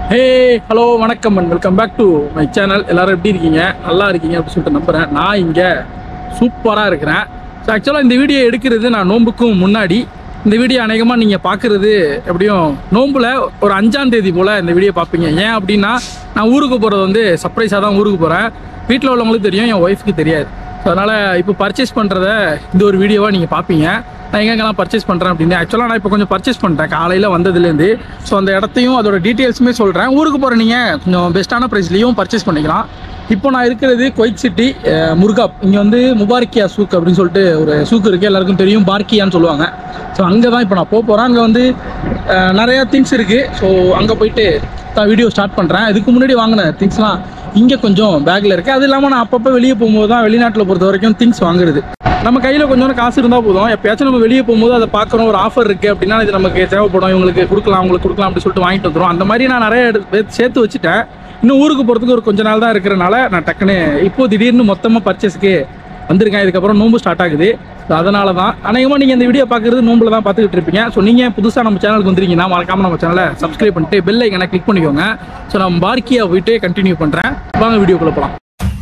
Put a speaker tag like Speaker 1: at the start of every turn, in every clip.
Speaker 1: ஹே hello வணக்கம் and welcome back to my channel. எல்லாரும் எப்படி இருக்கீங்க? நல்லா இருக்கீங்க அப்படின்னு சொல்லிட்டு நம்புகிறேன். நான் இங்கே சூப்பராக இருக்கிறேன். ஸோ ஆக்சுவலாக இந்த வீடியோ எடுக்கிறது நான் நோம்புக்கும் முன்னாடி. இந்த வீடியோ அநேகமாக நீங்கள் பார்க்குறது எப்படியும் நோம்பில் ஒரு 5ஆம் தேதி போல் இந்த வீடியோ பார்ப்பீங்க. ஏன் அப்படின்னா நான் ஊருக்கு போகிறது வந்து சர்ப்ரைஸாக தான் ஊருக்கு போகிறேன். வீட்டில் உள்ளவங்களுக்கு தெரியும், என் ஒய்ஃபுக்கு தெரியாது. ஸோ அதனால் இப்போ பர்ச்சேஸ் பண்ணுறத இந்த ஒரு வீடியோவாக நீங்கள் பார்ப்பீங்க. நான் எங்கெங்கெல்லாம் பர்ச்சேஸ் பண்ணுறேன் அப்படின்னு. ஆக்சுவலாக நான் இப்போ கொஞ்சம் பர்ச்சேஸ் பண்ணிட்டேன் காலையில் வந்ததுலேருந்து. ஸோ அந்த இடத்தையும் அதோட டீட்டெயில்ஸுமே சொல்கிறேன். ஊருக்கு போகிற நீங்கள் கொஞ்சம் பெஸ்ட்டான ப்ரைஸ்லேயும் பர்ச்சேஸ் பண்ணிக்கலாம். இப்போ நான் இருக்கிறது குவைத் சிட்டி முர்காப். இங்கே வந்து முபாரக்கியா சூக் அப்படின்னு சொல்லிட்டு ஒரு சூக் இருக்குது, எல்லாருக்கும் தெரியும், பார்க்கியான்னு சொல்லுவாங்க. ஸோ அங்கே தான் இப்போ நான் போகிறேன். அங்கே வந்து நிறையா திங்ஸ் இருக்குது. ஸோ அங்கே போயிட்டு தான் வீடியோ ஸ்டார்ட் பண்ணுறேன். இதுக்கு முன்னாடி வாங்கின திங்ஸ்லாம் இங்கே கொஞ்சம் பேக்கில் இருக்குது. அது இல்லாமல் நான் அப்பப்போ வெளியே போகும்போது தான் வெளிநாட்டில் பொறுத்த வரைக்கும் திங்ஸ் வாங்குறது. நம்ம கையில் கொஞ்சம் காசு இருந்தால் போதும். எப்பயாச்சும் நம்ம வெளியே போகும்போது அதை பார்க்குறோம், ஒரு ஆஃபர் இருக்குது அப்படின்னா இது நமக்கு தேவைப்படும், இவங்களுக்கு கொடுக்கலாம் அப்படின்னு சொல்லிட்டு வாங்கிட்டு வந்துடும். அந்த மாதிரி நான் நிறைய சேர்த்து வச்சுட்டேன். இன்னும் ஊருக்கு போகிறதுக்கு ஒரு கொஞ்ச நாள் தான் இருக்கிறனால நான் டக்குன்னு இப்போது திடீர்னு மொத்தமாக பர்ச்சேஸ்க்கு வந்திருக்கேன். இதுக்கப்புறம் நோம்பு ஸ்டார்ட் ஆகுது. ஸோ அதனால தான் அநேகமாக நீங்கள் இந்த வீடியோ பார்க்குறது நோம்பில் தான் பார்த்துக்கிட்டு இருப்பீங்க. ஸோ நீங்கள் புதுசாக நம்ம சேனலுக்கு வந்துருக்கீங்கன்னா மறக்காமல் நம்ம சேனலை சப்ஸ்கிரைப் பண்ணிட்டு பெல் ஐக்கனை கிளிக் பண்ணிக்கோங்க. ஸோ நான் பார்க்கியா போயிட்டு கண்டினியூ பண்ணுறேன். வாங்க வீடியோக்குள்ளே போகலாம்.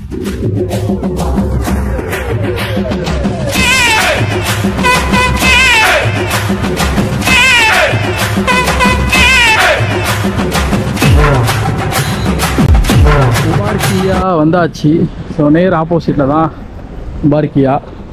Speaker 1: பார்க்கியா வந்தாச்சு. ஸோ நேர் ஆப்போசிட்டில் தான் பார்க்கியா.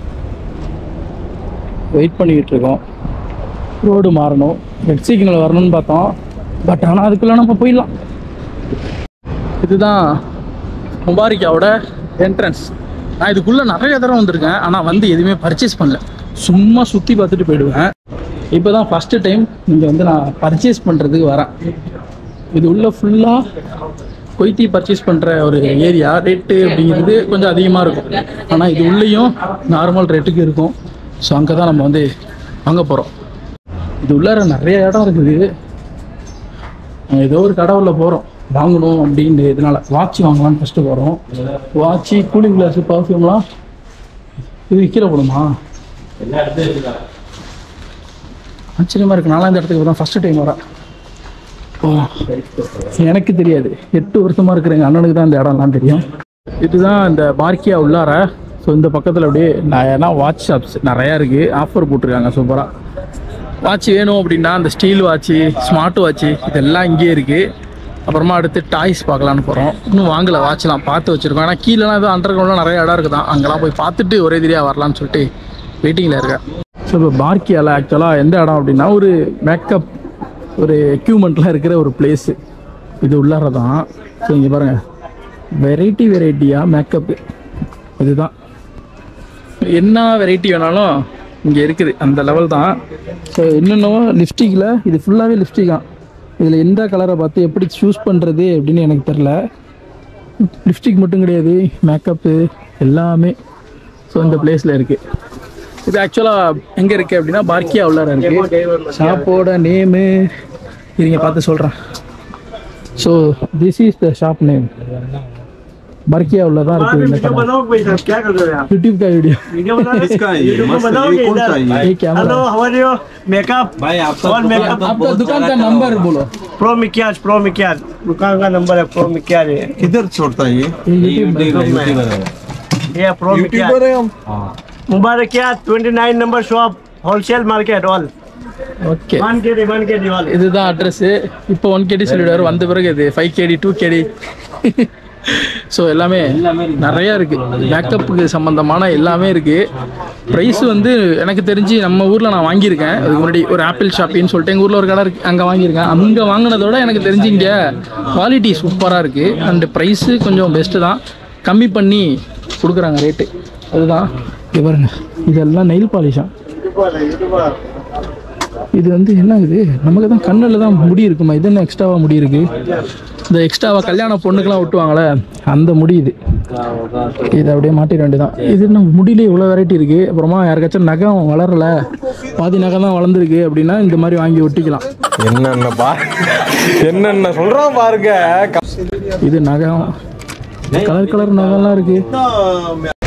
Speaker 1: வெயிட் பண்ணிக்கிட்டு இருக்கோம். ரோடு மாறணும், ரெட் சிக்னல் வரணும்னு பார்த்தோம். பட் ஆனால் அதுக்குள்ளே நம்ம போயிடலாம். இதுதான் முபாரக்கியாவோட என்ட்ரன்ஸ். நான் இதுக்குள்ளே நிறைய தடவை வந்திருக்கேன், ஆனால் வந்து எதுவுமே பர்ச்சேஸ் பண்ணல. சும்மா சுற்றி பார்த்துட்டு போயிடுவேன். இப்போ தான் ஃபஸ்ட்டு டைம் இங்கே வந்து நான் பர்ச்சேஸ் பண்ணுறதுக்கு வரேன். இது உள்ள ஃபுல்லாக கொய்த்தி பர்ச்சேஸ் பண்ணுற ஒரு ஏரியா. ரேட்டு அப்படிங்கிறது கொஞ்சம் அதிகமாக இருக்கும், ஆனால் இது உள்ளேயும் நார்மல் ரேட்டுக்கு இருக்கும். ஸோ அங்கே தான் நம்ம வந்து வாங்க போகிறோம். இது உள்ளார நிறைய இடம் இருக்குது. ஏதோ ஒரு கடை உள்ள போகிறோம் வாங்கணும் அப்படின்னு. இதனால் வாட்ச் வாங்கலாம்னு ஃபஸ்ட்டு போகிறோம். வாட்சி, கூலிங் கிளாஸு, பர்ஃப்யூம்லாம் இது கீழே போடுமா? ஆச்சரியமாக இருக்குது. நாலாம் இந்த இடத்துக்கு தான் ஃபஸ்ட்டு டைம் வரேன். எனக்கு தெரியாது, 8 வருஷமாக இருக்கிற எங்கள் அண்ணனுக்கு தான் இந்த இடம்லாம் தெரியும். இதுதான் இந்த பார்க்கியா உள்ளார. ஸோ இந்த பக்கத்தில் அப்படியே ஏன்னா வாட்ச் ஷாப்ஸ் நிறையா இருக்குது. ஆஃபர் போட்டிருக்காங்க சூப்பராக. வாட்ச் வேணும் அப்படின்னா அந்த ஸ்டீல் வாட்ச்சு, ஸ்மார்ட் வாட்ச்சு இதெல்லாம் இங்கேயே இருக்குது. அப்புறமா அடுத்து டாய்ஸ் பார்க்கலான்னு போகிறோம். இன்னும் வாங்கலை, வாட்ச்லாம் பார்த்து வச்சுருக்கோம். ஆனால் கீழேலாம் எதுவும் அண்டர் கிரவுண்ட்லாம் நிறைய இடம் இருக்குது தான். அங்கெல்லாம் போய் பார்த்துட்டு ஒரே தெரியாக வரலான்னு சொல்லிட்டு வெயிட்டிங்கில் இருக்கேன். ஸோ இப்போ பார்க்கியாவில் ஆக்சுவலாக எந்த இடம் அப்படின்னா ஒரு மேக்கப், ஒரு எக்யூப்மெண்ட்லாம் இருக்கிற ஒரு பிளேஸு. இது உள்ளார தான். ஸோ இங்கே பாருங்கள், வெரைட்டியாக மேக்கப்பு. இதுதான் என்ன வெரைட்டி வேணாலும் இங்கே இருக்குது, அந்த லெவல் தான். ஸோ இன்னொன்னும் லிப்ஸ்டிக்கில் இது ஃபுல்லாகவே லிப்ஸ்டிக் தான். இதில் எந்த கலரை பார்த்து எப்படி சூஸ் பண்ணுறது அப்படின்னு எனக்கு தெரில. லிப்ஸ்டிக் மட்டும் கிடையாது, மேக்கப்பு எல்லாமே ஸோ இந்த பிளேஸில் இருக்குது. இது ஆக்சுவலாக எங்கே இருக்குது அப்படின்னா பார்க்கியா உள்ளார இருக்குது. ஷாப்போட நேமு இவங்க பார்த்து சொல்கிறேன். So this is the shop name. बर्किया उल्ला था वीडियो बनाओ भाई साहब, क्या कर रहे हो आप? YouTube का वीडियो बना इसका यूट्यूब बनाओगे इधर? Hello how are you? Makeup भाई आपका और मेकअप आपका दुकान का नंबर बोलो. प्रो मिक्याज दुकान का नंबर है. प्रो मिक्याज है. किधर छोड़ता है ये यूट्यूबर है. ये प्रो मिक्याज हां Mubarakiya 29 number shop wholesale market all. Okay, 1KD இதுதான் அட்ரஸ். இப்போ 1KD சொல்லிடுவார். வந்த பிறகு இது 5KD 2KD ஸோ எல்லாமே நிறையா இருக்குது. மேக்கப்புக்கு சம்மந்தமான எல்லாமே இருக்குது. ப்ரைஸ் வந்து எனக்கு தெரிஞ்சு நம்ம ஊரில் நான் வாங்கியிருக்கேன். அதுக்கு முன்னாடி ஒரு ஆப்பிள் ஷாப்பின்னு சொல்லிட்டு எங்கள் ஊரில் ஒரு கடை இருக்குது, அங்கே வாங்கியிருக்கேன். அங்கே வாங்கினதோட எனக்கு தெரிஞ்சு இங்கே குவாலிட்டி சூப்பராக இருக்குது. அண்டு ப்ரைஸு கொஞ்சம் பெஸ்ட்டு தான், கம்மி பண்ணி கொடுக்குறாங்க ரேட்டு. அதுதான் இது பாருங்க, இதெல்லாம் நெயில் பாலிஷா. இது வந்து என்ன இது, நமக்கு தான் கண்ணில் தான் முடி இருக்குமா? இது என்ன எக்ஸ்ட்ராவாக முடி இருக்குது? இந்த எக்ஸ்ட்ராவாக கல்யாண பொண்ணுக்கெலாம் விட்டுவாங்களே அந்த முடி இது. இதை அப்படியே மாட்டிட வேண்டியதான். இது என்ன முடியிலே இவ்வளோ வெரைட்டி இருக்குது. அப்புறமா யாருக்காச்சும் நகம் வளரலை, பாதி நகம் தான் வளர்ந்துருக்கு அப்படின்னா இந்த மாதிரி வாங்கி ஒட்டிக்கலாம்.
Speaker 2: என்னென்ன சொல்கிறோம் பாருங்க.
Speaker 1: இது நகம், கலர் நகம்லாம் இருக்குது.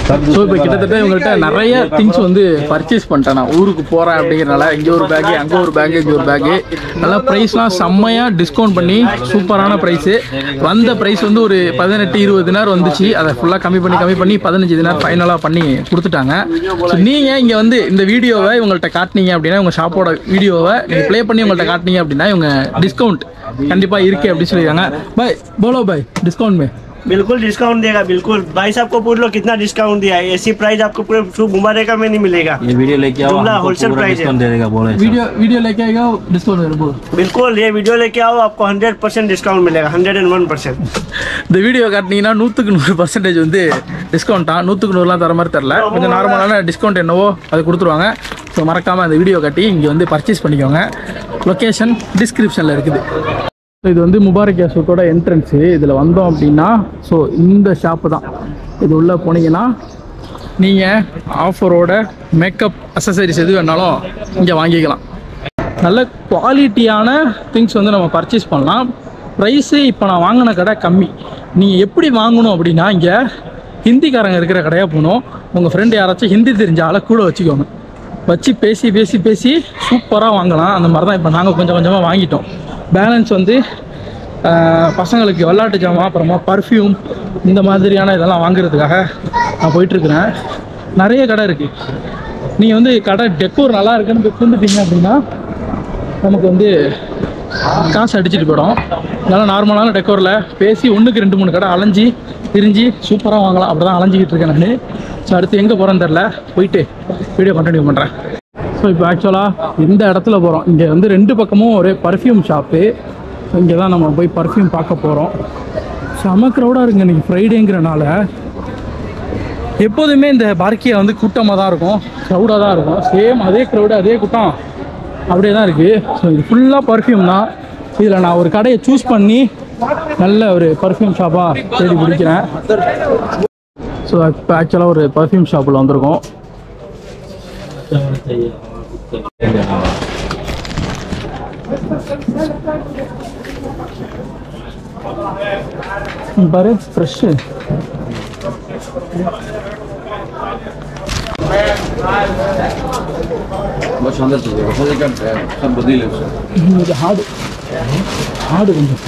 Speaker 1: ஸோ இப்போ கிட்டத்தட்ட இவங்கள்ட்ட நிறைய திங்ஸ் வந்து பர்ச்சேஸ் பண்ணிட்டேன். நான் ஊருக்கு போகிறேன் அப்படிங்கிறனால இங்கே ஒரு பேக்கு, அங்கே ஒரு பேக்கு, இங்கே ஒரு பேக்கு, நல்லா ப்ரைஸ்லாம் செம்மையாக டிஸ்கவுண்ட் பண்ணி சூப்பரான ப்ரைஸு. வந்த ப்ரைஸ் வந்து ஒரு 18-20 தினார் வந்துச்சு. அதை ஃபுல்லாக கம்மி பண்ணி 15 தினார் ஃபைனலாக பண்ணி கொடுத்துட்டாங்க. ஸோ நீங்கள் இங்கே வந்து இந்த வீடியோவை இவங்கள்ட்ட காட்டினீங்க அப்படின்னா, உங்கள் ஷாப்போட வீடியோவை நீங்கள் ப்ளே பண்ணி உங்கள்கிட்ட காட்டினீங்க அப்படின்னா இவங்க डिस्काउंट कंडीपा इरुक्के அப்படி சொல்லிருக்காங்க. भाई बोलो भाई डिस्काउंट में
Speaker 2: बिल्कुल डिस्काउंट देगा। बिल्कुल भाई साहब को पूछ लो कितना डिस्काउंट दिया है। ऐसी प्राइस आपको पूरे मुबारक में नहीं मिलेगा।
Speaker 3: ये वीडियो लेके आओ,
Speaker 2: होलसेल प्राइस
Speaker 3: दे देगा। बोले
Speaker 1: वीडियो लेके आएगा डिस्काउंट बोल।
Speaker 2: बिल्कुल ये वीडियो लेके आओ, आपको 100% डिस्काउंट मिलेगा। 101%।
Speaker 1: இந்த வீடியோ காட்டினீங்கன்னா 100% வந்து டிஸ்கவுண்டா. 100% தர மாதிரி தெரியல, கொஞ்சம் நார்மலான டிஸ்கவுண்ட் என்னவோ அது கொடுத்துருவாங்க. ஸோ மறக்காமல் அந்த வீடியோ காட்டி இங்கே வந்து பர்ச்சேஸ் பண்ணிக்கோங்க. லொக்கேஷன் டிஸ்கிரிப்ஷனில் இருக்குது. இது வந்து முபாரக்கியா சூக்கோட என்ட்ரன்ஸு. இதில் வந்தோம் அப்படின்னா ஸோ இந்த ஷாப்பு தான். இது உள்ளே போனீங்கன்னா நீங்கள் ஆஃபரோட மேக்கப் அக்சசரிஸ் எது வேணாலும் இங்கே வாங்கிக்கலாம். நல்ல குவாலிட்டியான திங்ஸ் வந்து நம்ம பர்ச்சேஸ் பண்ணலாம். ப்ரைஸு இப்போ நான் வாங்கின கடை கம்மி. நீங்கள் எப்படி வாங்கணும் அப்படின்னா, இங்கே ஹிந்திக்காரங்க இருக்கிற கடையாக போகணும். உங்கள் ஃப்ரெண்டு யாராச்சும் ஹிந்தி தெரிஞ்ச ஆளை கூட வச்சுக்கோங்க. வச்சு பேசி சூப்பராக வாங்கலாம். அந்த மாதிரி தான் இப்போ நாங்கள் கொஞ்சமாக வாங்கிட்டோம். பேலன்ஸ் வந்து பசங்களுக்கு விளையாட்டு ஜாமான், அப்புறமா பர்ஃப்யூம், இந்த மாதிரியான இதெல்லாம் வாங்குறதுக்காக நான் போயிட்டுருக்கிறேன். நிறைய கடை இருக்குது. நீங்கள் வந்து கடை டெக்கோர் நல்லா இருக்குன்னு போய் கூந்துட்டீங்க அப்படின்னா நமக்கு வந்து காசு அடிச்சுட்டு போயிடும். அதனால் நார்மலான டெக்கோரில் பேசி 1-2-3 கடை அலைஞ்சி திரிஞ்சு சூப்பராக வாங்கலாம். அப்படி தான் அலைஞ்சிக்கிட்டு இருக்கேன் நான். ஸோ அடுத்து எங்கே போகிறேன்னு தெரில, போயிட்டு வீடியோ கண்டினியூ பண்ணுறேன். ஸோ இப்போ ஆக்சுவலாக இந்த இடத்துல போகிறோம். இங்கே வந்து 2 பக்கமும் ஒரே பர்ஃப்யூம் ஷாப்பு. ஸோ இங்கே தான் நம்ம போய் பர்ஃப்யூம் பார்க்க போகிறோம். செம க்ரௌடாக இருக்குங்க இன்றைக்கி ஃப்ரைடேங்கிறனால. எப்போதுமே இந்த பார்க்கியா வந்து கூட்டமாக தான் இருக்கும், க்ரௌடாக தான் இருக்கும். சேம் அதே க்ரௌடு அதே கூட்டம் அப்படியே தான் இருக்குது. ஸோ இது ஃபுல்லாக பர்ஃப்யூம் தான். இதில் நான் ஒரு கடையை சூஸ் பண்ணி நல்ல ஒரு பர்ஃப்யூம் ஷாப்பாக தேடி பிடிக்கிறேன். ஸோ இப்போ ஆக்சுவலாக ஒரு பர்ஃப்யூம் ஷாப்பில் வந்திருக்கோம். பாரு ஃப்ரெஷ்ஷு. இது ஹார்டு கொஞ்சம்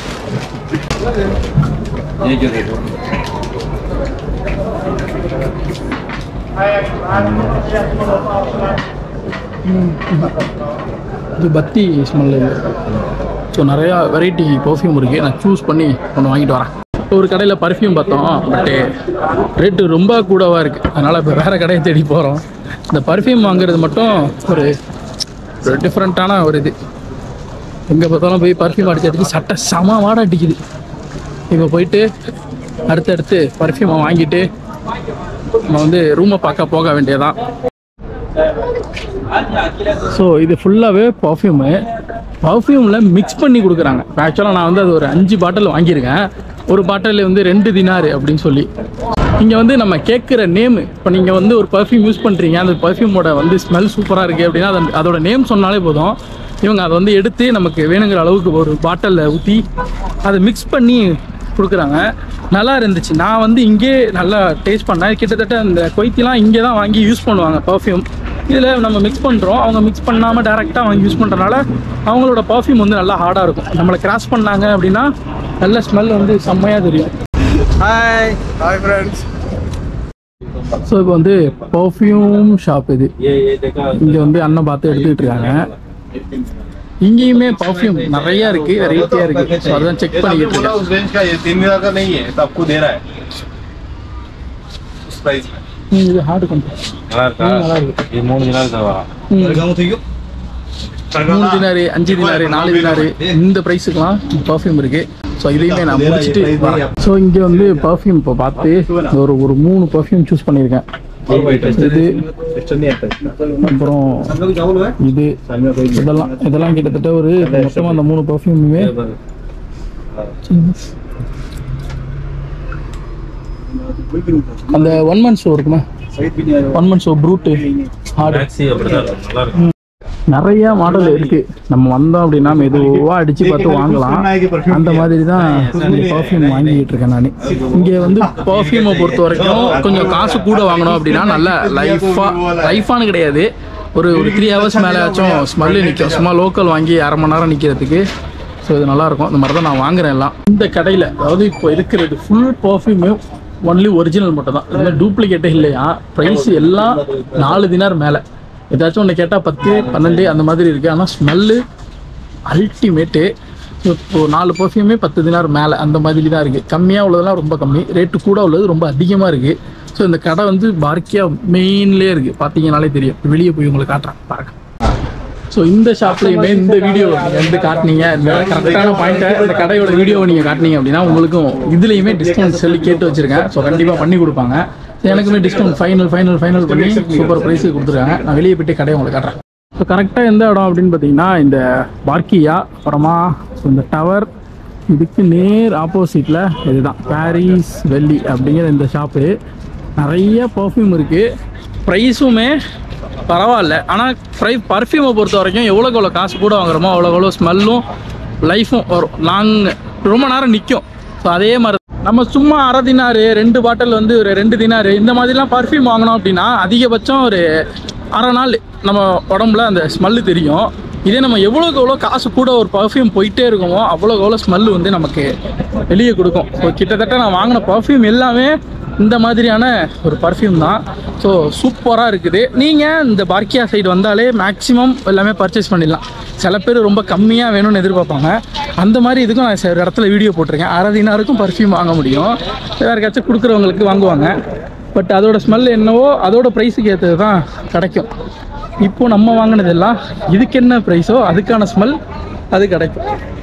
Speaker 1: இது பத்தி ஸ்மெல் இல்லை. ஸோ நிறையா வெரைட்டி பர்ஃப்யூம் இருக்குது. நான் சூஸ் பண்ணி ஒன்று வாங்கிட்டு வரேன். ஒரு கடையில் பர்ஃப்யூம் பார்த்தோம், பட்டு ரேட்டு ரொம்ப கூடவாக இருக்குது. அதனால் இப்போ வேறு கடையை தேடி போகிறோம். இந்த பர்ஃப்யூம் வாங்குறது மட்டும் ஒரு டிஃப்ரெண்ட்டான ஒரு இது. எங்கே பார்த்தாலும் போய் பர்ஃப்யூம் அடிச்சதுக்கு சட்டை செம வாடை அடிக்குது. இப்போ போயிட்டு அடுத்தடுத்து பர்ஃப்யூமை வாங்கிட்டு நம்ம வந்து ரூமை பார்க்க போக வேண்டியதான். ஸோ இது ஃபுல்லாகவே பர்ஃப்யூமில் மிக்ஸ் பண்ணி கொடுக்குறாங்க. ஆக்சுவலாக நான் வந்து அது ஒரு 5 பாட்டில் வாங்கியிருக்கேன். ஒரு பாட்டில் வந்து 2 தினார் அப்படின்னு சொல்லி. இங்கே வந்து நம்ம கேட்குற நேமு, இப்போ நீங்கள் வந்து ஒரு பர்ஃப்யூம் யூஸ் பண்ணுறீங்க, அந்த பர்ஃப்யூமோட வந்து ஸ்மெல் சூப்பராக இருக்குது அப்படின்னா அதோட நேம் சொன்னாலே போதும். இவங்க அதை வந்து எடுத்து நமக்கு வேணுங்கிற அளவுக்கு ஒரு பாட்டிலில் ஊற்றி அதை மிக்ஸ் பண்ணி கொடுக்குறாங்க. நல்லா இருந்துச்சு. நான் வந்து இங்கே நல்லா டேஸ்ட் பண்ணேன். கிட்டத்தட்ட அந்த கொய்த்திலாம் இங்கே தான் வாங்கி யூஸ் பண்ணுவாங்க பர்ஃப்யூம். இதில் நம்ம மிக்ஸ் பண்ணுறோம், அவங்க மிக்ஸ் பண்ணாமல் டேரெக்டாக வாங்கி யூஸ் பண்ணுறதுனால அவங்களோட பர்ஃப்யூம் வந்து நல்லா ஹார்டாக இருக்கும். நம்மளை கிராஸ் பண்ணாங்க அப்படின்னா நல்ல ஸ்மெல் வந்து செம்மையாக தெரியும்.
Speaker 4: Hi friends.
Speaker 1: ஸோ இப்போ வந்து பர்ஃப்யூம் ஷாப் இது. இங்கே வந்து அண்ணன் பார்த்து எடுத்துக்கிட்டு இருக்காங்க. இங்கேயுமே பர்ஃப்யூம் நிறைய இருக்கு, வெரைட்டியா இருக்கு. ஸோ அதான் செக் பண்ணிக்கிட்டு இருக்கேன்.
Speaker 4: उस रेंज का ये 3 दिनार का नहीं है, तो आपको दे रहा है उस प्राइस में.
Speaker 1: இது ஹார்டு கொஞ்சம் நல்லா இருக்கு.
Speaker 3: ये 3 दिनार का
Speaker 1: 3 தினாரு, 5 தினாரு, 4 தினாரு இந்த ப்ரைஸுக்கெல்லாம் பர்ஃப்யூம் இருக்கு. ஸோ இதையுமே நான் முடிச்சுட்டு வரேன். ஸோ இங்கே வந்து பர்ஃப்யூம் இப்போ பார்த்து ஒரு 3 பர்ஃப்யூம் சூஸ் பண்ணியிருக்கேன். இது அப்புறம் இது இதெல்லாம் கிட்டத்தட்ட ஒரு மொத்தமாக அந்த 3 பர்ஃப்யூமுமே அந்த 1 மந்த் ஷோ இருக்குமா, 1 மந்த் ஷோ ப்ரூட்டு ஹார்டு நிறைய மாடல் இருக்குது. நம்ம வந்தோம் அப்படின்னா மெதுவாக அடித்து பார்த்து வாங்கலாம். அந்த மாதிரி தான் பர்ஃப்யூம் வாங்கிட்டு இருக்கேன் நான். இங்கே வந்து பர்ஃப்யூமை பொறுத்த வரைக்கும் கொஞ்சம் காசு கூட வாங்கணும் அப்படின்னா நல்ல லைஃபானு கிடையாது, ஒரு 3 hours மேலே ஆச்சும் ஸ்மெல்லு நிற்கும். சும்மா லோக்கல் வாங்கி அரை மணி நேரம் நிற்கிறதுக்கு. ஸோ இது நல்லாயிருக்கும். இந்த மாதிரி தான் நான் வாங்குறேன் எல்லாம். இந்த கடையில் அதாவது இப்போ இருக்கிறது ஃபுல் பர்ஃப்யூமு ஒன்லி ஒரிஜினல் மட்டும் தான், இந்த டூப்ளிகேட்டே இல்லையா. ப்ரைஸ் எல்லாம் 4 தினார் மேலே. ஏதாச்சும் ஒன்று கேட்டால் 10, 12 அந்த மாதிரி இருக்குது. ஆனால் ஸ்மெல்லு அல்டிமேட்டு. இப்போ 4 பர்ஃப்யூமே 10 தினார் மேலே அந்த மாதிரி தான் இருக்குது. கம்மியாக உள்ளதெல்லாம் ரொம்ப கம்மி, ரேட்டு கூட உள்ளது ரொம்ப அதிகமாக இருக்குது. ஸோ இந்த கடை வந்து பார்க்கியா மெயின்லேயே இருக்குது, பார்த்தீங்கன்னாலே தெரியும். வெளியே போய் உங்களுக்கு காட்டுறேன் பாருங்க. ஸோ இந்த ஷாப்லையுமே இந்த வீடியோ நீங்கள் வந்து காட்டினீங்க, இந்த கரெக்டான பாயிண்ட்டை இந்த கடையோட வீடியோவை நீங்கள் காட்டினீங்க அப்படின்னா உங்களுக்கும் இதுலேயுமே டிஸ்கவுண்ட் சொல்லி கேட்டு வச்சுருக்கேன். ஸோ கண்டிப்பாக பண்ணி கொடுப்பாங்க. எனக்குமே டிஸ்கவுண்ட் ஃபைனல் பண்ணி சூப்பர் ப்ரைஸுக்கு கொடுத்துருக்காங்க. நான் வெளியே போய்ட்டு கடையை உங்களுக்கு காட்டுறேன். ஸோ கரெக்டாக எந்த இடம் அப்படின்னு பார்த்தீங்கன்னா இந்த பார்க்கியா, அப்புறமா இந்த டவர், இதுக்கு நேர் ஆப்போசிட்டில் இதுதான் பாரிஸ் வெள்ளி அப்படிங்கிற இந்த ஷாப்பு. நிறைய பர்ஃப்யூம் இருக்குது, ப்ரைஸுமே பரவாயில்ல. ஆனால் பர்ஃப்யூமை பொறுத்த வரைக்கும் எவ்வளோக்கு காசு கூட வாங்குறோமோ அவ்வளோ ஸ்மெல்லும் லைஃப்பும் வரும், ரொம்ப நேரம் நிற்கும். ஸோ அதே மாதிரி நம்ம சும்மா அரை தினாரு 2 பாட்டில் வந்து ஒரு 2 தினாரு இந்த மாதிரிலாம் பர்ஃப்யூம் வாங்கினோம் அப்படின்னா அதிகபட்சம் ஒரு அரை நாள் நம்ம உடம்புல அந்த ஸ்மெல்லு தெரியும். இதே நம்ம எவ்வளோக்கு எவ்வளோ காசு கூட ஒரு பர்ஃப்யூம் போயிட்டே இருக்கோமோ அவ்வளோக்கு எவ்வளோ ஸ்மெல்லு வந்து நமக்கு வெளியே கொடுக்கும். ஸோ கிட்டத்தட்ட நான் வாங்கின பர்ஃப்யூம் எல்லாமே இந்த மாதிரியான ஒரு பர்ஃப்யூம் தான். ஸோ சூப்பராக இருக்குது. நீங்கள் இந்த பார்க்கியா சைடு வந்தாலே மேக்ஸிமம் எல்லாமே பர்ச்சேஸ் பண்ணிடலாம். சில பேர் ரொம்ப கம்மியாக வேணும்னு எதிர்பார்ப்பாங்க. அந்த மாதிரி இதுக்கும் நான் ஒரு இடத்துல வீடியோ போட்டிருக்கேன். அரை தினாருக்கும் பர்ஃப்யூம் வாங்க முடியும், யாருக்காச்சும் கொடுக்குறவங்களுக்கு வாங்குவாங்க. பட் அதோட ஸ்மெல் என்னவோ அதோட ப்ரைஸுக்கு ஏற்றது தான் கிடைக்கும். இப்போது நம்ம வாங்கினதெல்லாம் இதுக்கு என்ன ப்ரைஸோ அதுக்கான ஸ்மெல் அது கிடைக்கும்.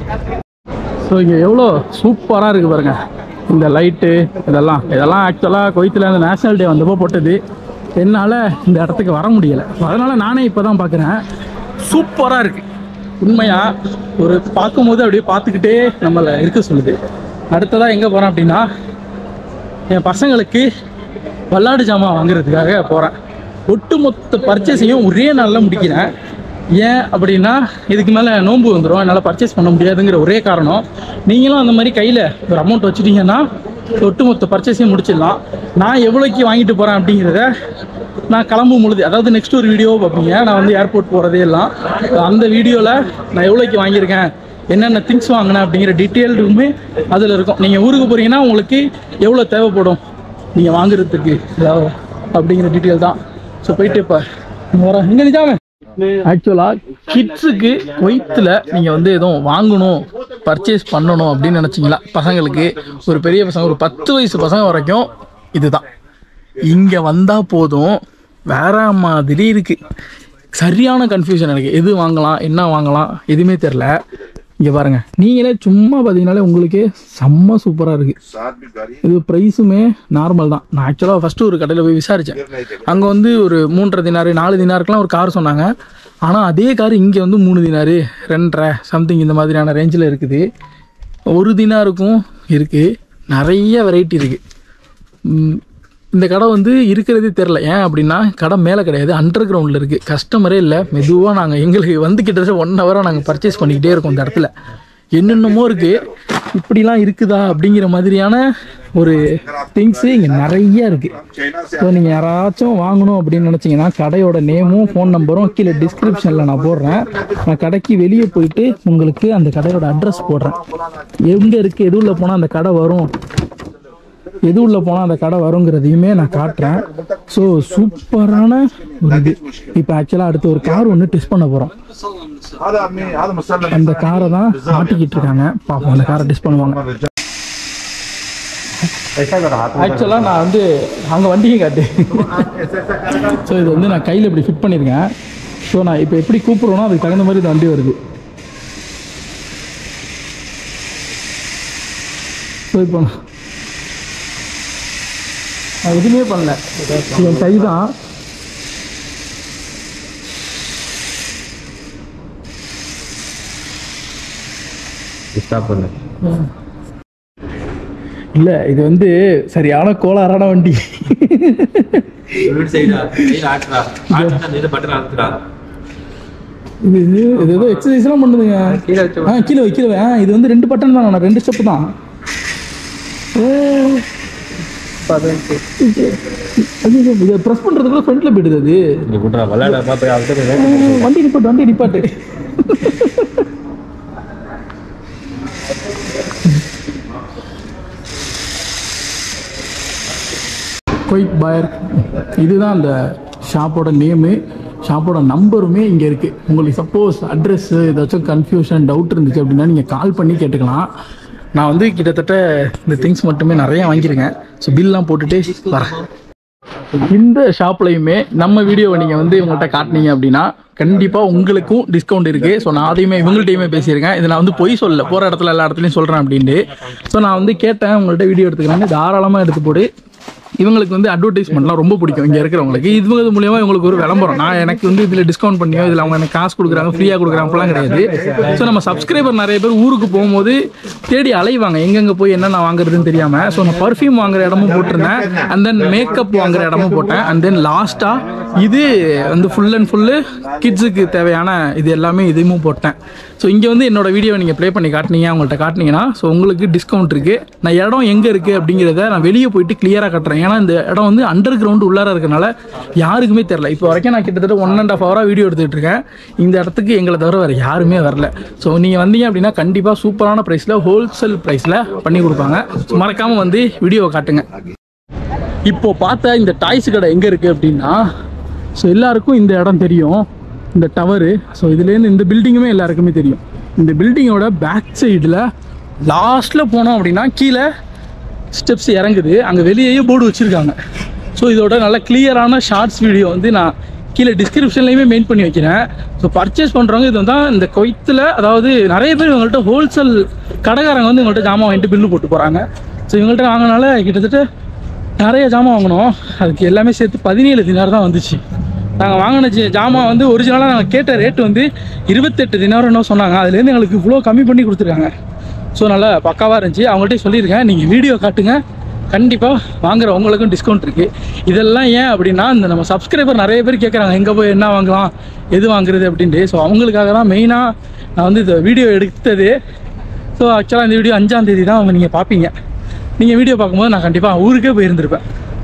Speaker 1: ஸோ இங்கே எவ்வளோ சூப்பராக இருக்குது பாருங்கள். இந்த லைட்டு இதெல்லாம் ஆக்சுவலாக குவைத்தில் அந்த நேஷ்னல் டே வந்தப்போ போட்டது. என்னால் இந்த இடத்துக்கு வர முடியலை, அதனால் நானே இப்போ தான் பார்க்குறேன். சூப்பராக இருக்குது உண்மையாக. ஒரு பார்க்கும்போது அப்படியே பார்த்துக்கிட்டே நம்மளை இருக்க சொல்லுது. அடுத்ததாக எங்கே போகிறேன் அப்படின்னா என் பசங்களுக்கு விளாட்டு ஜாமான் வாங்குறதுக்காக போகிறேன். ஒட்டுமொத்த பர்ச்சேஸையும் ஒரே நாளில் முடிக்கிறேன். ஏன் அப்படின்னா இதுக்கு மேலே நோன்பு வந்துடும், என்னால் பர்ச்சேஸ் பண்ண முடியாதுங்கிற ஒரே காரணம். நீங்களும் அந்த மாதிரி கையில் ஒரு அமௌண்ட் வச்சுட்டிங்கன்னா ஒட்டுமொத்த பர்ச்சேஸையும் முடிச்சிடலாம். நான் எவ்வளோக்கு வாங்கிட்டு போகிறேன் அப்படிங்கிறத நான் கிளம்பும் பொழுது, அதாவது நெக்ஸ்ட் ஒரு வீடியோ பார்ப்பீங்க. நான் வந்து ஏர்போர்ட் போகிறதே எல்லாம் அந்த வீடியோவில் நான் எவ்வளோக்கு வாங்கியிருக்கேன், என்னென்ன திங்ஸ் வாங்கினேன் அப்படிங்கிற டீட்டெயில்டுமே அதில் இருக்கும். நீங்கள் ஊருக்கு போகிறீங்கன்னா உங்களுக்கு எவ்வளோ தேவைப்படும் நீங்கள் வாங்குறதுக்கு அப்படிங்கிற டீட்டெயில் தான். ஸோ போயிட்டு இப்போ வரேன். இங்கே நிஜாமே ஆக்சுவலாக கிட்ஸுக்கு குவைத்தில் நீங்கள் வந்து எதுவும் வாங்கணும் பர்ச்சேஸ் பண்ணணும் அப்படின்னு நினச்சிங்களா, பசங்களுக்கு ஒரு பெரிய பசங்க ஒரு 10 வயசு பசங்க வரைக்கும் இதுதான். இங்கே வந்தால் போதும், வேற மாதிரி இருக்குது. சரியான கன்ஃபியூஷன் எனக்கு, எது வாங்கலாம் என்ன வாங்கலாம் எதுவுமே தெரில. இங்கே பாருங்கள், நீங்களே சும்மா பார்த்தீங்கன்னாலே உங்களுக்கே செம்ம சூப்பராக இருக்குது. இது ப்ரைஸுமே நார்மல் தான். நான் ஆக்சுவலாக ஃபஸ்ட்டு ஒரு கடையில் போய் விசாரித்தேன். அங்கே வந்து ஒரு 3.5 தினாரு 4 தினாருக்குலாம் ஒரு கார் சொன்னாங்க. ஆனால் அதே கார் இங்கே வந்து 3 தினாரு 2.5 சம்திங் இந்த மாதிரியான ரேஞ்சில் இருக்குது. 1 தினாருக்கும் இருக்குது. நிறைய வெரைட்டி இருக்குது. இந்த கடை வந்து இருக்கிறதே தெரில. ஏன் அப்படின்னா கடை மேலே கிடையாது, அண்டர் கிரவுண்டில் இருக்குது. கஸ்டமரே இல்லை. மெதுவாக நாங்கள் எங்களுக்கு வந்து கிட்டத்தட்ட 1 ஹவராக நாங்கள் பர்ச்சேஸ் பண்ணிக்கிட்டே இருக்கோம். இந்த இடத்துல என்னென்னமோ இருக்குது. இப்படிலாம் இருக்குதா அப்படிங்கிற மாதிரியான ஒரு திங்ஸு இங்கே நிறைய இருக்குது. ஸோ நீங்கள் யாராச்சும் வாங்கணும் அப்படின்னு நினச்சிங்கன்னா கடையோட நேமும் ஃபோன் நம்பரும் கீழே டிஸ்கிரிப்ஷனில் நான் போடுறேன். நான் கடைக்கு வெளியே போயிட்டு உங்களுக்கு அந்த கடையோட அட்ரஸ் போடுறேன். எங்கே இருக்குது, எது உள்ள போனால் அந்த கடை வரும், எது உள்ள போனால் அந்த கடை வருங்கிறதையுமே நான் காட்டுறேன். ஸோ சூப்பரான ஒரு இது. இப்போ ஆக்சுவலாக அடுத்து ஒரு கார் ஒன்று டெஸ்ட் பண்ண போகிறோம். அந்த காரை தான் மாட்டிக்கிட்டு இருக்காங்க. பார்ப்போம், அந்த காரை டெஸ்ட் பண்ணுவாங்க. ஆக்சுவலாக நான் வந்து அங்கே வண்டியும் காட்டு. ஸோ இது வந்து நான் கையில் இப்படி ஃபிட் பண்ணியிருக்கேன். ஸோ நான் இப்போ எப்படி கூப்பிட்றோனோ அதுக்கு தகுந்த மாதிரி இந்த வண்டி வருது. ஸோ இப்போ நான் எதுவுமே பண்ணல, என் கை தான். இல்லை இது வந்து சரியான கோளாறான வண்டி. இது ஏதோ எக்ஸசைஸ்லாம் பண்ணுதுங்க. கீழே வை. இது வந்து 2 பட்டன் தான், 2 ஸ்டெப் தான். இதை ப்ரெஸ் பண்ணுறதுக்குள்ள ஃப்ரண்ட்டில் போயிடுது அது. வண்டி நிப்பாட்டு. குயிக் பயர், இதுதான் அந்த ஷாப்போட நேமு. ஷாப்போட நம்பருமே இங்கே இருக்குது. உங்களுக்கு சப்போஸ் அட்ரெஸ்ஸு ஏதாச்சும் கன்ஃபியூஷன் டவுட் இருந்துச்சு அப்படின்னா நீங்கள் கால் பண்ணி கேட்டுக்கலாம். நான் வந்து கிட்டத்தட்ட இந்த திங்ஸ் மட்டுமே நிறைய வாங்கியிருக்கேன். ஸோ பில்லாம் போட்டுட்டு வரேன். இந்த ஷாப்லையுமே நம்ம வீடியோவை நீங்கள் வந்து இவங்கள்ட்ட காட்டினீங்க அப்படின்னா கண்டிப்பாக உங்களுக்கும் டிஸ்கவுண்ட் இருக்குது. ஸோ நான் அதையுமே இவங்கள்ட்டையுமே பேசியிருக்கேன். இதை நான் வந்து பொய் சொல்லலை, போகிற இடத்துல எல்லா இடத்துலையும் சொல்கிறேன் அப்படின்ட்டு. ஸோ நான் வந்து கேட்டேன் உங்கள்கிட்ட வீடியோ எடுத்துக்கிறாங்க, தாராளமாக எடுத்து போடு. இவங்களுக்கு வந்து அட்வர்டைஸ்மெண்ட்லாம் ரொம்ப பிடிக்கும் இங்கே இருக்கிறவங்களுக்கு. இது மூலியமாக இவங்களுக்கு ஒரு விளம்பரம். நான் எனக்கு வந்து இதில் டிஸ்கவுண்ட் பண்ணியோ, இதில் அவங்க எனக்கு காசு கொடுக்குறாங்க, ஃப்ரீயாக கொடுக்குறாங்க அப்படிலாம் கிடையாது. ஸோ நம்ம சப்ஸ்கிரைபர் நிறைய பேர் ஊருக்கு போகும்போது தேடி அலைவாங்க, எங்கெங்கே போய் என்ன நான் வாங்குறதுன்னு தெரியாமல். ஸோ நான் பர்ஃப்யூம் வாங்குற இடமும் போட்டிருந்தேன், அண்ட் தென் மேக்கப் வாங்குற இடமும் போட்டேன், அண்ட் தென் லாஸ்ட்டாக இது வந்து ஃபுல் அண்ட் ஃபுல்லு கிட்ஸுக்கு தேவையான இது எல்லாமே இதையும் போட்டேன். ஸோ இங்கே வந்து என்னோட வீடியோவை நீங்கள் ப்ளே பண்ணி காட்டினீங்க, அவங்கள்ட்ட காட்டினீங்கன்னா ஸோ உங்களுக்கு டிஸ்கவுண்ட் இருக்குது. நான் இடம் எங்கே இருக்குது அப்படிங்கிறத நான் வெளியே போயிட்டு கிளியராக காட்டுறேன். ஏன்னா இந்த இடம் வந்து அண்டர் கிரவுண்டு உள்ளார இருக்கனால யாருக்குமே தெரில. இப்போ வரைக்கும் நான் கிட்டத்தட்ட 1.5 hour வீடியோ எடுத்துகிட்டு இருக்கேன். இந்த இடத்துக்கு எங்களை தவிர வேறு யாருமே வரல. ஸோ நீங்கள் வந்தீங்க அப்படின்னா கண்டிப்பாக சூப்பரான ப்ரைஸில், ஹோல்சேல் ப்ரைஸில் பண்ணி கொடுப்பாங்க. ஸோ மறக்காமல் வந்து வீடியோவை காட்டுங்க. இப்போது பார்த்தா இந்த டாய்ஸ் கடை எங்கே இருக்குது அப்படின்னா, ஸோ எல்லாருக்கும் இந்த இடம் தெரியும், இந்த டவரு. ஸோ இதுலேருந்து இந்த பில்டிங்குமே எல்லாருக்குமே தெரியும். இந்த பில்டிங்கோட பேக் சைடில் லாஸ்ட்டில் போனோம் அப்படின்னா கீழே ஸ்டெப்ஸ் இறங்குது, அங்கே வெளியேயே போர்டு வச்சுருக்காங்க. ஸோ இதோட நல்ல கிளியரான ஷார்ட்ஸ் வீடியோ வந்து நான் கீழே டிஸ்கிரிப்ஷன்லையுமே மெயின் பண்ணி வைக்கிறேன். ஸோ பர்ச்சேஸ் பண்ணுறவங்க இது தான் இந்த குவைத்தில், அதாவது நிறைய பேர் இவங்கள்ட்ட ஹோல்சேல் கடைக்காரங்க வந்து இவங்கள்ட்ட ஜாமான் வாங்கிட்டு பில்லு போட்டு போகிறாங்க. ஸோ இவங்கள்ட்ட வாங்கினால கிட்டத்தட்ட நிறைய ஜாமான் வாங்கினோம். அதுக்கு எல்லாமே சேர்த்து 17 தினார் தான் வந்துச்சு. நாங்கள் வாங்கின ஜாமான் வந்து ஒரிஜினலாக நாங்கள் கேட்ட ரேட்டு வந்து 28 தினார் என்ன சொன்னாங்க. அதுலேருந்து எங்களுக்கு இவ்வளோ கம்மி பண்ணி கொடுத்துருக்காங்க. ஸோ நல்லா பக்காவாக இருந்துச்சு. அவங்கள்ட்ட சொல்லியிருக்கேன், நீங்கள் வீடியோ காட்டுங்க, கண்டிப்பாக வாங்குற உங்களுக்கும் டிஸ்கவுண்ட் இருக்குது. இதெல்லாம் ஏன் அப்படின்னா, இந்த நம்ம சப்ஸ்கிரைபர் நிறைய பேர் கேட்குறாங்க எங்கே போய் என்ன வாங்கலாம், எது வாங்குறது அப்படின்ட்டு. ஸோ அவங்களுக்காக தான் மெயினாக நான் வந்து இந்த வீடியோ எடுத்தது. ஸோ ஆக்சுவலாக இந்த வீடியோ 5ஆம் தேதி தான் அவங்க நீங்கள் பார்ப்பீங்க. நீங்கள் வீடியோ பார்க்கும்போது நான் கண்டிப்பாக ஊருக்கே போயிருந்திருப்பேன்.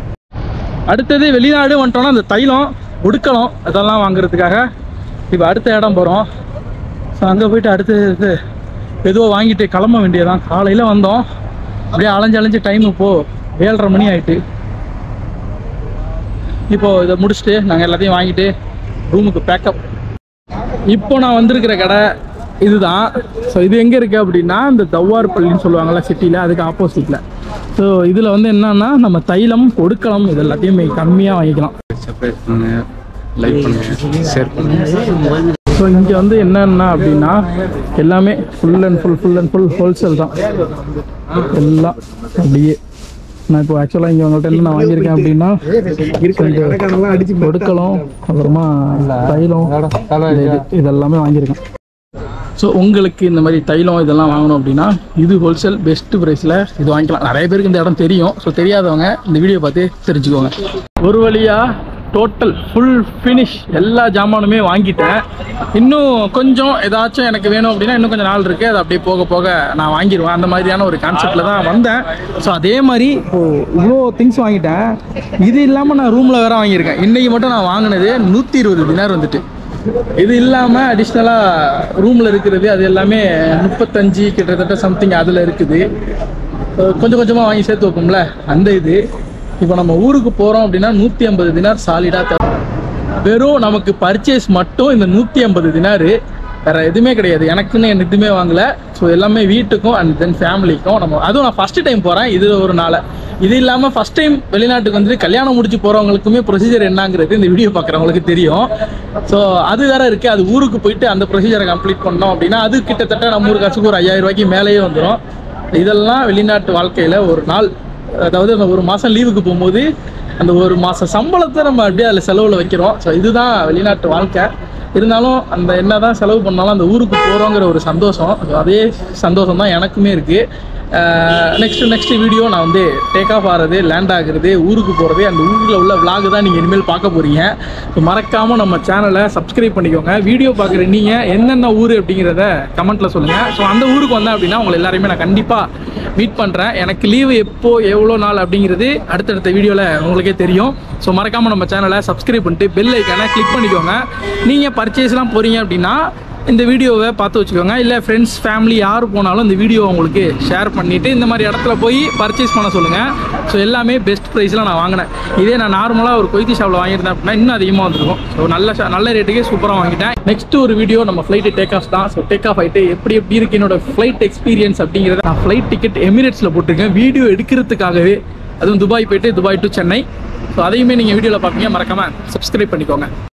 Speaker 1: அடுத்தது வெளிநாடு வந்துட்டோன்னா அந்த தைலம், உடுக்கலாம் அதெல்லாம் வாங்குறதுக்காக இப்போ அடுத்த இடம் போகிறோம். ஸோ அங்கே போயிட்டு அடுத்தது எதுவோ வாங்கிட்டு கிளம்ப வேண்டியதான். காலையில் வந்தோம், அப்படியே அலைஞ்சு டைம் இப்போது 7:30 மணி ஆகிட்டு. இப்போது இதை முடிச்சுட்டு நாங்கள் எல்லாத்தையும் வாங்கிட்டு ரூமுக்கு பேக்கப். இப்போ நான் வந்திருக்கிற கடை இதுதான். ஸோ இது எங்கே இருக்குது அப்படின்னா, இந்த தவ்வார் பள்ளின்னு சொல்லுவாங்கள்ல சிட்டியில், அதுக்கு ஆப்போசிட்டில். ஸோ இதில் வந்து என்னன்னா நம்ம தைலம், கொடுக்கலாம் இது எல்லாத்தையும் கம்மியாக வாங்கிக்கலாம்.
Speaker 4: லைக் பண்ணுங்க, ஷேர் பண்ணுங்க.
Speaker 1: ஸோ இங்கே வந்து என்னென்னா அப்படின்னா எல்லாமே ஃபுல் அண்ட் ஃபுல் ஹோல்சேல் தான் எல்லாம். அப்படியே நான் இப்போ ஆக்சுவலாக இங்கே உங்கள்கிட்ட என்ன நான் வாங்கியிருக்கேன் அப்படின்னா கொடுக்கலாம், அப்புறமா தைலம், இதெல்லாமே வாங்கியிருக்கேன். ஸோ உங்களுக்கு இந்த மாதிரி தைலம் இதெல்லாம் வாங்கணும் அப்படின்னா இது ஹோல்சேல் பெஸ்ட்டு ப்ரைஸில் இது வாங்கிக்கலாம். நிறைய பேருக்கு இந்த இடம் தெரியும். ஸோ தெரியாதவங்க இந்த வீடியோ பார்த்து தெரிஞ்சுக்கோங்க. ஒரு வழியாக டோட்டல் ஃபுல் ஃபினிஷ் எல்லா ஜாமானுமே வாங்கிட்டேன். இன்னும் கொஞ்சம் ஏதாச்சும் எனக்கு வேணும் அப்படின்னா இன்னும் கொஞ்சம் நாள் இருக்குது, அது அப்படியே போக போக நான் வாங்கிடுவேன். அந்த மாதிரியான ஒரு கான்செப்டில் தான் வந்தேன். ஸோ அதே மாதிரி இப்போது இவ்வளோ திங்ஸ் வாங்கிட்டேன். இது இல்லாமல் நான் ரூமில் வேறு வாங்கியிருக்கேன். இன்றைக்கி மட்டும் நான் வாங்கினது 120 தினார் வந்துட்டு. இது இல்லாமல் அடிஷ்னலாக ரூமில் இருக்கிறது அது எல்லாமே 35 கிட்டத்தட்ட சம்திங் அதில் இருக்குது. கொஞ்சம் கொஞ்சமாக வாங்கி சேர்த்து வைப்போம்ல அந்த இது. இப்போ நம்ம ஊருக்கு போகிறோம் அப்படின்னா 150 தினார் சாலிடாக தரும். வெறும் நமக்கு பர்ச்சேஸ் மட்டும் இந்த 150 தினார், வேறு எதுவுமே கிடையாது. எனக்குன்னு எதுவுமே வாங்கலை. ஸோ எல்லாமே வீட்டுக்கும் அண்ட் தென் ஃபேமிலிக்கும். அதுவும் நான் ஃபஸ்ட்டு டைம் போகிறேன் இது ஒரு நாள். இது இல்லாமல் ஃபஸ்ட் டைம் வெளிநாட்டுக்கு வந்துட்டு கல்யாணம் முடிச்சு போகிறவங்களுக்குமே ப்ரொசீஜர் என்னங்கிறது இந்த வீடியோ பார்க்குறவங்களுக்கு தெரியும். ஸோ அது வேறு இருக்குது. அது ஊருக்கு போயிட்டு அந்த ப்ரொசீஜரை கம்ப்ளீட் பண்ணோம் அப்படின்னா அது கிட்டத்தட்ட நம்ம ஊர் காசுக்கு ஒரு 5000 ரூபாய்க்கு மேலேயே வந்துடும். இதெல்லாம் வெளிநாட்டு வாழ்க்கையில் ஒரு நாள், அதாவது அந்த ஒரு மாதம் லீவுக்கு போகும்போது அந்த ஒரு மாத சம்பளத்தை நம்ம அப்படியே அதில் செலவில் வைக்கிறோம். ஸோ இதுதான் வெளிநாட்டு வாழ்க்கை. இருந்தாலும் அந்த என்ன தான் செலவு பண்ணாலும் அந்த ஊருக்கு போகிறோங்கிற ஒரு சந்தோஷம், அதே சந்தோஷம் தான் எனக்குமே இருக்குது. நெக்ஸ்ட் வீடியோ நான் வந்து டேக் ஆஃப் ஆகிறது, லேண்ட் ஆகுறது, ஊருக்கு போகிறது, அந்த ஊரில் உள்ள vlog தான் நீங்கள் இனிமேல் பார்க்க போகிறீங்க. ஸோ மறக்காமல் நம்ம சேனலை சப்ஸ்கிரைப் பண்ணிக்கோங்க. வீடியோ பார்க்குற நீங்கள் என்னென்ன ஊர் அப்படிங்கிறத கமெண்ட்டில் சொல்லுங்கள். ஸோ அந்த ஊருக்கு வந்தேன் அப்படின்னா உங்களை எல்லாரையுமே நான் கண்டிப்பாக மீட் பண்ணுறேன். எனக்கு லீவு எப்போ எவ்வளோ நாள் அப்படிங்கிறது அடுத்தடுத்த வீடியோவில் உங்களுக்கே தெரியும். ஸோ மறக்காமல் நம்ம சேனலை சப்ஸ்கிரைப் பண்ணிட்டு பெல் ஐக்கானை கிளிக் பண்ணிக்கோங்க. நீங்கள் பர்ச்சேஸ்லாம் போகிறீங்க அப்படின்னா இந்த வீடியோவை பார்த்து வச்சுக்கோங்க. இல்லை ஃப்ரெண்ட்ஸ் ஃபேமிலி யார் போனாலும் இந்த வீடியோ உங்களுக்கு ஷேர் பண்ணிவிட்டு இந்த மாதிரி இடத்துல போய் பர்ச்சேஸ் பண்ண சொல்லுங்கள். ஸோ எல்லாமே பெஸ்ட் ப்ரைஸில் நான் வாங்கினேன். இதே நான் நார்மலாக ஒரு கொய்தி ஷாப்பில் வாங்கியிருந்தேன் அப்படின்னா இன்னும் அதிகமாக வந்துருக்கும். ஸோ நல்ல ரேட்டுக்கே சூப்பராக வாங்கிட்டேன். நெக்ஸ்ட் ஒரு வீடியோ நம்ம ஃப்ளைட்டு டேக் ஆஃப் தான். ஸோ டேக் ஆஃப் ஆகிட்டு எப்படி இருக்கு என்னோட ஃப்ளைட் எக்ஸ்பீரியன்ஸ் அப்படிங்கிறத நான் ஃப்ளைட் டிக்கெட் எமிரேட்ஸில் போட்டிருக்கேன் வீடியோ எடுக்கிறதுக்காகவே. அதுவும் துபாய் போயிட்டு துபாய் டு சென்னை. ஸோ அதையுமே நீங்கள் வீடியோவில் பார்ப்பீங்க. மறக்காமல் சப்ஸ்கிரைப் பண்ணிக்கோங்க.